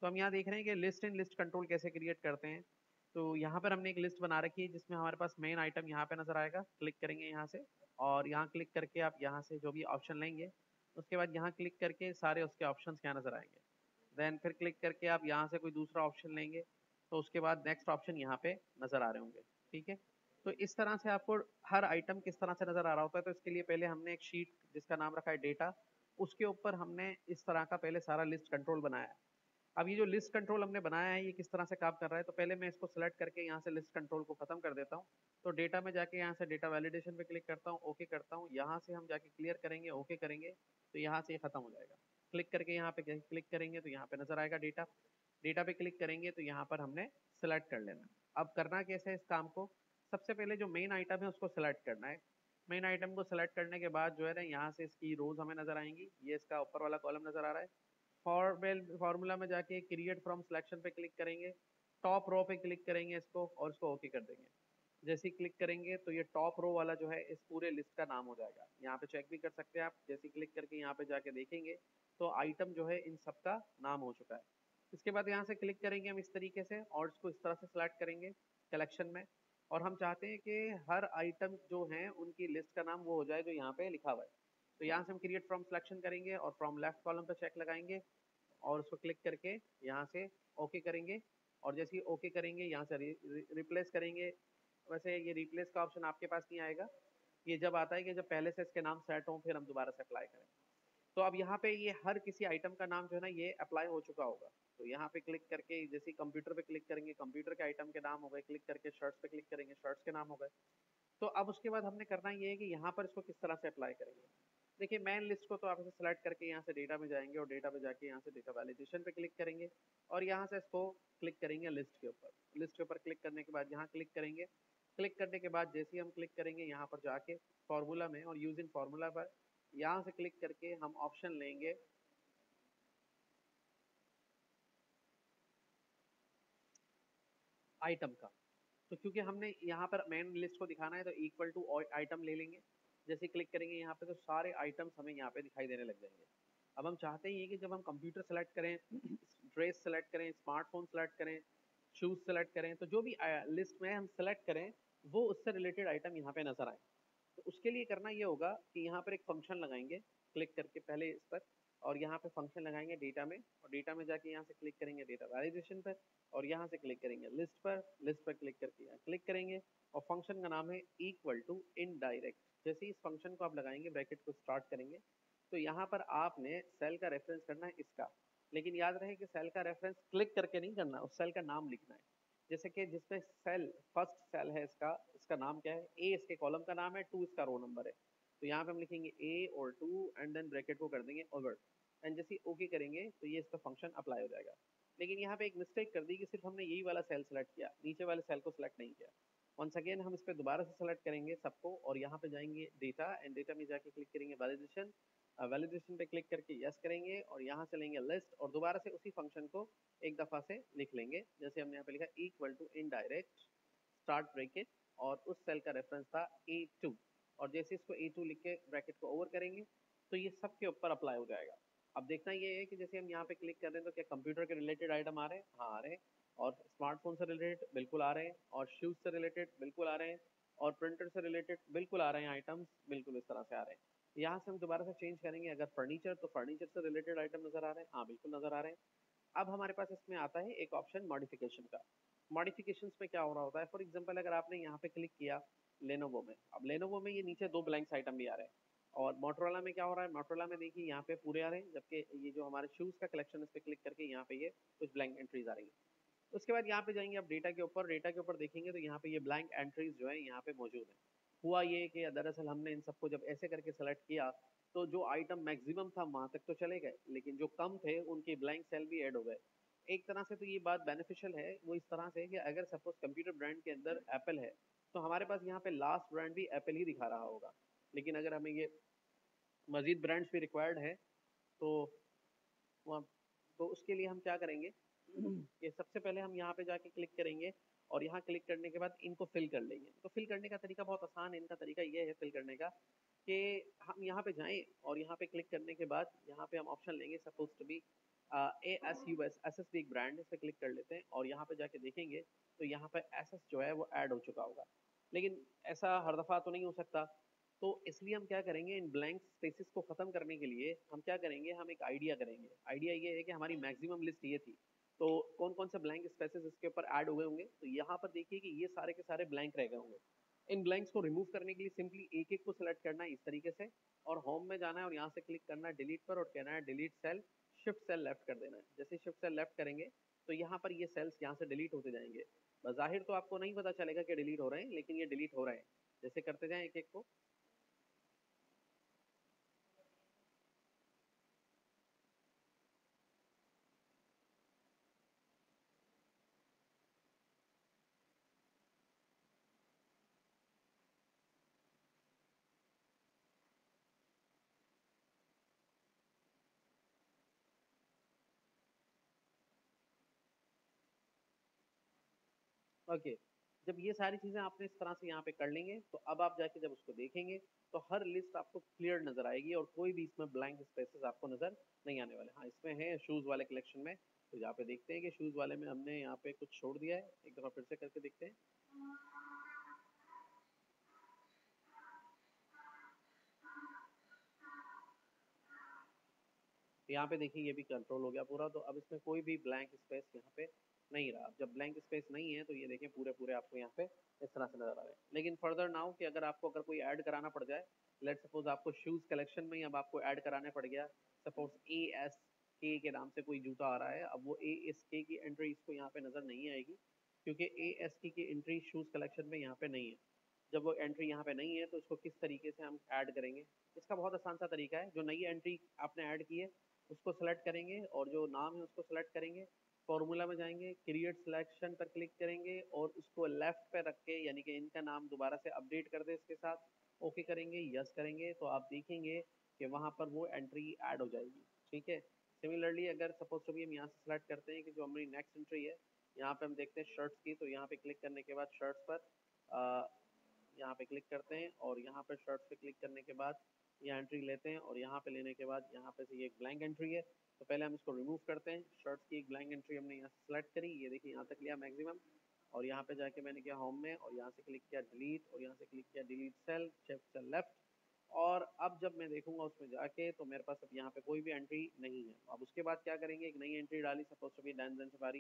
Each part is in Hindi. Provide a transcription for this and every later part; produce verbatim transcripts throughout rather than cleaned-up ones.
तो हम यहाँ देख रहे हैं कि लिस्ट इन लिस्ट कंट्रोल कैसे क्रिएट करते हैं। तो यहाँ पर हमने एक लिस्ट बना रखी है जिसमें हमारे पास मेन आइटम यहाँ पे नजर आएगा, क्लिक करेंगे यहाँ से, और यहाँ क्लिक करके आप यहाँ से जो भी ऑप्शन लेंगे उसके बाद यहाँ क्लिक करके सारे उसके ऑप्शंस यहाँ नजर आएंगे। देन फिर क्लिक करके आप यहाँ से कोई दूसरा ऑप्शन लेंगे तो उसके बाद नेक्स्ट ऑप्शन यहाँ पे नजर आ रहे होंगे। ठीक है, तो इस तरह से आपको हर आइटम किस तरह से नजर आ रहा होता है। तो इसके लिए पहले हमने एक शीट जिसका नाम रखा है डेटा, उसके ऊपर हमने इस तरह का पहले सारा लिस्ट कंट्रोल बनाया है। अब ये जो लिस्ट कंट्रोल हमने बनाया है ये किस तरह से काम कर रहा है, तो पहले मैं इसको सेलेक्ट करके यहाँ से लिस्ट कंट्रोल को खत्म कर देता हूँ। तो डेटा में जाके यहाँ से डेटा वैलिडेशन पे क्लिक करता हूँ, ओके करता हूँ, यहाँ से हम जाके क्लियर करेंगे, ओके करेंगे, तो यहाँ से ये खत्म हो जाएगा। क्लिक करके यहाँ पे क्लिक करेंगे तो यहाँ पे नजर आएगा डेटा, डेटा पे क्लिक करेंगे तो यहाँ पर हमने सेलेक्ट कर लेना। अब करना कैसे है इस काम को, सबसे पहले जो मेन आइटम है उसको सिलेक्ट करना है। मेन आइटम को सिलेक्ट करने के बाद जो है ना यहाँ से इसकी रोज हमें नजर आएंगी, ये इसका ऊपर वाला कॉलम नजर आ रहा है। फॉर्मेल फार्मूला में जाके क्रिएट फ्रॉम सिलेक्शन पे क्लिक करेंगे, टॉप रो पे क्लिक करेंगे इसको और इसको ओके कर देंगे। जैसे ही क्लिक करेंगे तो ये टॉप रो वाला जो है इस पूरे लिस्ट का नाम हो जाएगा। यहाँ पे चेक भी कर सकते हैं आप, जैसे क्लिक करके यहाँ पे जाके देखेंगे तो आइटम जो है इन सब का नाम हो चुका है। इसके बाद यहाँ से क्लिक करेंगे हम इस तरीके से और इसको इस तरह से सिलेक्ट करेंगे कलेक्शन में, और हम चाहते हैं कि हर आइटम जो है उनकी लिस्ट का नाम वो हो जाए जो यहाँ पे लिखा हुआ है। तो यहाँ से हम क्रिएट फ्रॉम सिलेक्शन करेंगे और फ्रॉम लेफ्ट कॉलम पे चेक लगाएंगे और उसको क्लिक करके यहाँ से ओके करेंगे, और जैसे ही ओके करेंगे यहाँ से रि, रि, रिप्लेस करेंगे। वैसे ये रिप्लेस का ऑप्शन आपके पास नहीं आएगा, ये जब आता है कि जब पहले से इसके नाम सेट हों फिर हम दोबारा से अप्लाई करें। तो अब यहाँ पे ये हर किसी आइटम का नाम जो है ना ये अप्लाई हो चुका होगा। तो यहाँ पे क्लिक करके जैसे कंप्यूटर पे क्लिक करेंगे कंप्यूटर के आइटम के नाम हो गए, क्लिक करके शर्ट्स पे क्लिक करेंगे शर्ट्स के नाम हो गए। तो अब उसके बाद हमने करना ये है कि यहाँ पर इसको किस तरह से अप्लाई करेंगे। देखिए मेन लिस्ट को तो आप इसे सेलेक्ट करके यहाँ से डेटा में जाएंगे और डेटा पे जाके यहाँ से डेटा वैलिडेशन पे क्लिक करेंगे और यहाँ से इसको क्लिक करेंगे लिस्ट के ऊपर। लिस्ट के ऊपर क्लिक करने के बाद यहाँ क्लिक करेंगे, क्लिक करने के बाद जैसे ही हम क्लिक करेंगे यहाँ पर जाके फॉर्मूला में और यूजिंग फॉर्मूला पर यहाँ से क्लिक करके हम ऑप्शन लेंगे आइटम का। तो क्योंकि हमने यहाँ पर मेन लिस्ट को दिखाना है तो इक्वल टू आइटम ले लेंगे। जैसे क्लिक करेंगे यहाँ पे तो सारे आइटम्स हमें यहाँ पे दिखाई देने लग जाएंगे। अब हम चाहते हैं कि जब हम कंप्यूटर सेलेक्ट करें, ड्रेस सेलेक्ट करें, स्मार्टफोन सेलेक्ट करें, शूज सेलेक्ट करें, तो जो भी लिस्ट में हम सेलेक्ट करें वो उससे रिलेटेड आइटम यहाँ पे नजर आए। तो उसके लिए करना ये होगा कि यहाँ पर एक फंक्शन लगाएंगे, क्लिक करके पहले इस पर, और यहाँ पे फंक्शन लगाएंगे डेटा में, और डेटा में जाके यहाँ से क्लिक करेंगे डेटा वैलिडेशन पर, और यहाँ से क्लिक करेंगे लिस्ट पर, लिस्ट पर क्लिक करके यहाँ क्लिक करेंगे, और फंक्शन का नाम है इक्वल टू इनडायरेक्ट। जैसे ही इस फंक्शन को आप लगाएंगे ब्रैकेट को स्टार्ट करेंगे तो यहाँ पर आपने सेल का रेफरेंस करना है इसका, लेकिन याद रहे कि सेल का रेफरेंस क्लिक करके नहीं करना, उस सेल का नाम लिखना है। जैसे कि जिसमें सेल फर्स्ट सेल है इसका इसका नाम क्या है, ए इसके कॉलम का नाम है, टू इसका रो नंबर है। तो यहाँ पे हम लिखेंगे ए और टू एंड देन ब्रैकेट को कर देंगे ओवर, एंड जैसे ओके करेंगे तो ये इसका फंक्शन अप्लाई हो जाएगा। लेकिन यहाँ पे एक मिस्टेक कर दी कि सिर्फ हमने यही वाला सेल सेलेक्ट किया, नीचे वाले सेल को सिलेक्ट नहीं किया। वंस अगेन हम इस पर दोबारा से सेलेक्ट करेंगे सबको और यहाँ पे जाएंगे डेटा, एंड डेटा में जाके क्लिक करेंगे वैलिडेशन, वैलिडेशन पे क्लिक करके यस करेंगे और यहाँ से लेंगे लिस्ट और दोबारा से उसी फंक्शन को एक दफ़ा से लिख लेंगे। जैसे हमने यहाँ पे लिखा equal to indirect start bracket और उस सेल का रेफरेंस था ए टू, और जैसे इसको ए टू लिख के ब्रैकेट को ओवर करेंगे तो ये सबके ऊपर अप्लाई हो जाएगा। अब देखना ये है कि जैसे हम यहाँ पे क्लिक कर रहे हैं तो क्या कंप्यूटर के रिलेटेड आइटम आ रहे हैं, हाँ आ रहे हैं, और स्मार्टफोन से रिलेटेड बिल्कुल आ रहे हैं, और शूज से रिलेटेड बिल्कुल आ रहे हैं, और प्रिंटर से रिलेटेड बिल्कुल आ रहे हैं आइटम्स, बिल्कुल इस तरह से आ रहे हैं। यहाँ से हम दोबारा से चेंज करेंगे, अगर फर्नीचर तो फर्नीचर से रिलेटेड आइटम नजर आ रहे हैं, हाँ बिल्कुल नजर आ रहे हैं। अब हमारे पास इसमें आता है एक ऑप्शन मॉडिफिकेशन का। मॉडिफिकेशन में क्या हो रहा होता है, फॉर एग्जाम्पल अगर आपने यहाँ पे क्लिक किया लेनोवो में, अब लेनोवो में ये नीचे दो ब्लैंक्स आइटम भी आ रहे हैं, और मोटरोला में क्या हो रहा है, मोटरोला में देखिए यहाँ पे पूरे आ रहे हैं, जबकि ये जो हमारे शूज का कलेक्शन इस पर क्लिक करके यहाँ पे ये कुछ ब्लैंक एंट्रीज आ रही है। उसके बाद यहाँ पे जाएंगे आप डेटा के ऊपर, डेटा के ऊपर देखेंगे तो यहाँ पे ये ब्लैंक एंट्रीज जो है यहाँ पे मौजूद है। हुआ ये कि दरअसल हमने इन सबको जब ऐसे करके सेलेक्ट किया तो जो आइटम मैक्सिमम था वहां तक तो चले गए, लेकिन जो कम थे उनके ब्लैंक सेल भी ऐड हो गए। एक तरह से तो ये बात बेनिफिशियल है, वो इस तरह से कि अगर सपोज कंप्यूटर ब्रांड के अंदर एप्पल है तो हमारे पास यहाँ पे लास्ट ब्रांड भी एप्पल ही दिखा रहा होगा, लेकिन अगर हमें ये मजीद ब्रांड्स भी रिक्वायर्ड है तो वहाँ, तो उसके लिए हम क्या करेंगे कि सबसे पहले हम यहाँ पे जाके क्लिक करेंगे और यहाँ क्लिक करने के बाद इनको फिल कर लेंगे। तो फिल करने का तरीका बहुत आसान है, इनका तरीका ये है फिल करने का कि हम यहाँ पे जाएं और यहाँ पे क्लिक करने के बाद यहाँ पे हम ऑप्शन लेंगे suppose to be A S U S S S भी एक ब्रांड है, इस पर क्लिक कर लेते हैं और यहाँ पे जाके देखेंगे तो यहाँ पे एस एस जो है वो ऐड हो चुका होगा। लेकिन ऐसा हर दफ़ा तो नहीं हो सकता, तो इसलिए हम क्या करेंगे, इन ब्लैंक स्पेसेस को ख़त्म करने के लिए हम क्या करेंगे, हम एक आइडिया करेंगे। आइडिया ये है कि हमारी मैक्सिमम लिस्ट ये थी, तो कौन कौन से ब्लैंक स्पेसेस इसके ऊपर ऐड हुए होंगे, तो यहाँ पर देखिए कि ये सारे के सारे ब्लैंक रह गए होंगे। इन ब्लैंक्स को रिमूव करने के लिए सिंपली एक एक को सिलेक्ट करना है इस तरीके से, और होम में जाना है और यहाँ से क्लिक करना है डिलीट पर और कहना है delete cell, shift cell left कर देना है। जैसे शिफ्ट सेल लेफ्ट करेंगे तो यहाँ पर ये सेल्स यहाँ से डिलीट होते जाएंगे। बज़ाहिर तो आपको नहीं पता चलेगा कि डिलीट हो रहे हैं, लेकिन ये डिलीट हो रहे हैं। जैसे करते जाएं एक एक को। ओके, जब ये सारी चीज़ें आपने इस तरह से यहाँ पे कर लेंगे तो अब आप जाके जब उसको देखेंगे तो हर लिस्ट आपको क्लियर नज़र आएगी और कोई भी इसमें ब्लैंक स्पेसेस आपको नज़र नहीं आने वाले। हाँ, इसमें है शूज़ वाले कलेक्शन में, तो यहाँ पे देखते हैं कि शूज़ वाले में हमने यहाँ पे कुछ छोड़ दिया है। एक दफ़ा फिर से करके देखते हैं। तो यहाँ पे देखिए ये भी कंट्रोल हो गया पूरा, तो अब इसमें कोई भी ब्लैंक स्पेस यहाँ पे नहीं रहा। जब ब्लैंक स्पेस नहीं है तो ये देखिए पूरे पूरे आपको यहाँ पे इस तरह से नजर आ रहे हैं। लेकिन फर्दर नाउ कि अगर आपको अगर कोई ऐड कराना पड़ जाए, लेट सपोज आपको शूज़ कलेक्शन में ही अब आपको ऐड कराने पड़ गया, सपोज ए एस के के नाम से कोई जूता आ रहा है, अब वो ए एस के की एंट्री इसको यहाँ पे नज़र नहीं आएगी क्योंकि ए एस के की एंट्री शूज़ कलेक्शन में यहाँ पे नहीं है। जब वो एंट्री यहाँ पे नहीं है तो इसको किस तरीके से हम ऐड करेंगे, इसका बहुत आसान सा तरीका है। जो नई एंट्री आपने ऐड की है उसको सेलेक्ट करेंगे और जो नाम है उसको सेलेक्ट करेंगे, फॉर्मूला में जाएंगे, क्रिएट सिलेक्शन पर क्लिक करेंगे और उसको लेफ्ट पे रख के, यानी कि इनका नाम दोबारा से अपडेट कर दे इसके साथ, ओके करेंगे, यस करेंगे, तो आप देखेंगे कि वहाँ पर वो एंट्री ऐड हो जाएगी। ठीक है। सिमिलरली अगर सपोज तो भी हम यहाँ से सेलेक्ट करते हैं कि जो हमारी नेक्स्ट एंट्री है, यहाँ पे हम देखते हैं शर्ट्स की, तो यहाँ पे क्लिक करने के बाद शर्ट्स पर आ, यहाँ पे क्लिक करते हैं और यहाँ पे शर्ट्स पे क्लिक करने के बाद ये एंट्री लेते हैं और यहाँ पे लेने के बाद यहाँ पे से ये एक ब्लैंक एंट्री है, तो पहले हम इसको रिमूव करते हैं। शर्ट्स की एक ब्लैंक एंट्री हमने यहाँ से सेलेक्ट करी, ये देखिए यहाँ तक लिया मैक्सिमम, और यहाँ पे जाके मैंने किया होम में और यहाँ से क्लिक किया डिलीट और यहाँ से क्लिक किया delete cell, shift cell left. और अब जब मैं देखूंगा उसमें जाके तो मेरे पास अब यहाँ पे कोई भी एंट्री नहीं है। अब उसके बाद क्या करेंगे, एक नई एंट्री डाली, suppose to be then then Safari,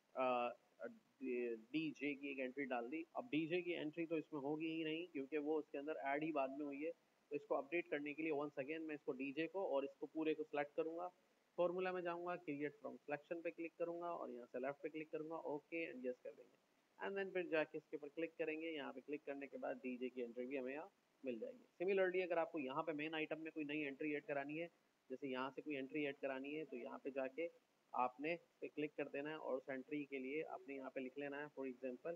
D J की एक एंट्री डाल दी। अब डी जे की एंट्री तो इसमें होगी ही नहीं क्योंकि वो उसके अंदर ऐड ही बाद में हुई है, तो इसको अपडेट करने के लिए वंस अगेन मैं इसको डी जे को और इसको पूरे को सिलेक्ट करूंगा, फॉर्मूला में जाऊंगा, क्रिएट फ्रॉम सिलेक्शन पे क्लिक करूंगा और यहाँ से लेफ्ट पे क्लिक करूंगा, ओके एंड यस कर देंगे, एंड देन फिर जाके इसके ऊपर क्लिक करेंगे। यहाँ पे क्लिक करने के बाद डी जे की एंट्री भी हमें यहाँ मिल जाएगी। सिमिलरली अगर आपको यहाँ पे मेन आइटम में कोई नई एंट्री ऐड करानी है, जैसे यहाँ से कोई एंट्री ऐड करानी है, तो यहाँ पे जाके आपने पे क्लिक कर देना है और उस एंट्री के लिए आपने यहाँ पे लिख लेना है, फॉर एग्जांपल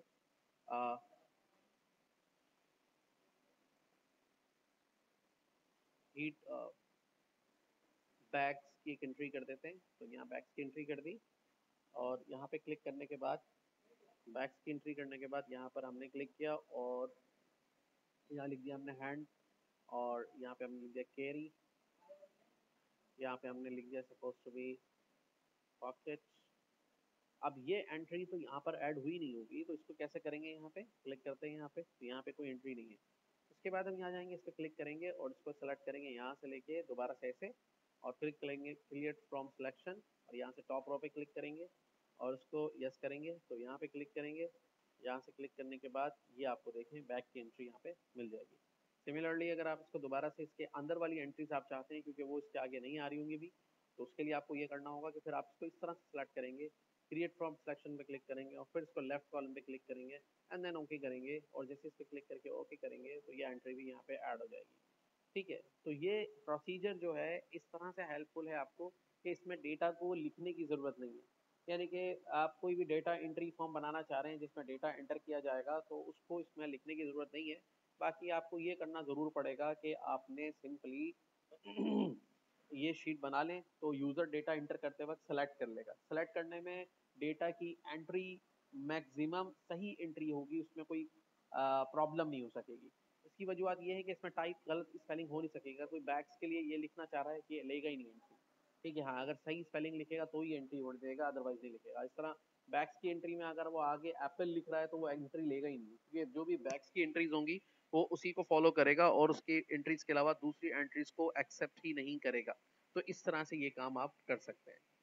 हीट बैग्स की एक एंट्री कर देते हैं, तो यहाँ बैग्स की एंट्री कर दी और यहाँ पे क्लिक करने के बाद बैग्स की एंट्री करने के बाद यहाँ पर हमने क्लिक किया और यहाँ लिख दिया हमने हैंड और यहाँ पे हमने लिख दिया कैरी, यहाँ पे हमने लिख दिया सपोज टू बी पॉकेट्स। अब ये एंट्री तो यहाँ पर ऐड हुई नहीं होगी, तो इसको कैसे करेंगे, यहाँ पे क्लिक करते हैं, यहाँ पे तो यहाँ पे कोई एंट्री नहीं है। उसके बाद हम यहाँ जाएंगे, इस पर क्लिक करेंगे और इसको सेलेक्ट करेंगे यहाँ से लेके दोबारा से ऐसे और क्लिक करेंगे क्रिएट फ्रॉम सिलेक्शन और यहाँ से टॉप रो पे क्लिक करेंगे और उसको यस करेंगे, तो यहाँ पे क्लिक करेंगे। यहाँ से क्लिक करने के बाद ये आपको देखें बैक की एंट्री यहाँ पे मिल जाएगी। सिमिलरली अगर आप इसको दोबारा से इसके अंदर वाली एंट्रीज आप चाहते हैं क्योंकि वो इसके आगे नहीं आ रही होंगी भी, तो उसके लिए आपको ये करना होगा कि फिर आप इसको इस तरह से सेलेक्ट करेंगे, क्रिएट फ्रॉम सिलेक्शन पे क्लिक करेंगे और फिर इसको लेफ्ट कॉलम पे क्लिक करेंगे एंड देन ओके करेंगे और जैसे इस पे क्लिक करके ओके करेंगे तो ये एंट्री भी यहाँ पे ऐड हो जाएगी। ठीक है, तो ये प्रोसीजर जो है इस तरह से हेल्पफुल है आपको कि इसमें डेटा को लिखने की ज़रूरत नहीं है। यानी कि आप कोई भी डेटा एंट्री फॉर्म बनाना चाह रहे हैं जिसमें डेटा एंटर किया जाएगा तो उसको इसमें लिखने की ज़रूरत नहीं है। बाकी आपको ये करना ज़रूर पड़ेगा कि आपने सिंपली ये शीट बना लें तो यूज़र डेटा इंटर करते वक्त सेलेक्ट कर लेगा। सेलेक्ट करने में डेटा की एंट्री मैक्सिमम सही एंट्री होगी, उसमें कोई प्रॉब्लम नहीं हो सकेगी। इसकी वजूहत ये है कि इसमें टाइप गलत स्पेलिंग हो नहीं सकेगा। कोई बैग्स के लिए ये लिखना चाह रहा है कि ये लेगा ही नहीं एंट्री, ठीक है, हाँ, अगर सही स्पेलिंग लिखेगा तो ही एंट्री वोट देगा, अदरवाइज नहीं लिखेगा। इस तरह बैक्स की एंट्री में अगर वो आगे एप्पल लिख रहा है तो वो एंट्री लेगा ही नहीं, क्योंकि जो भी बैक्स की एंट्रीज होंगी वो उसी को फॉलो करेगा और उसकी एंट्रीज के अलावा दूसरी एंट्रीज को एक्सेप्ट ही नहीं करेगा। तो इस तरह से ये काम आप कर सकते हैं।